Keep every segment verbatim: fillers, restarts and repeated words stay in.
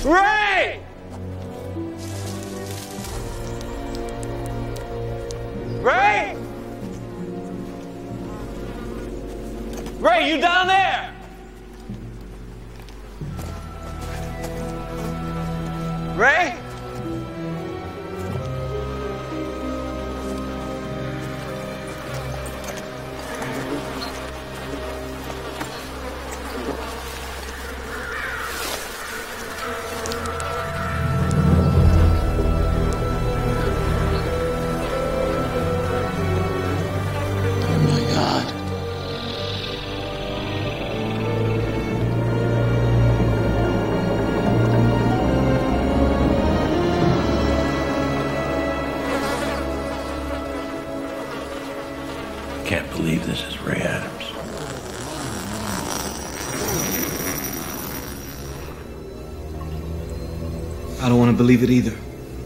Ray! Ray? Ray, you down there? Ray? Can't believe this is Ray Adams. I don't want to believe it either.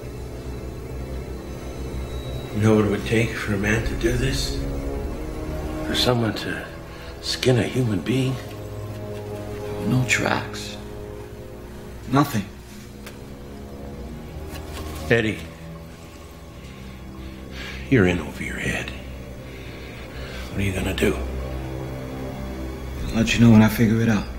You know what it would take for a man to do this? For someone to skin a human being? No tracks. Nothing. Eddie, you're in over your head. What are you gonna do? I'll let you know when I figure it out.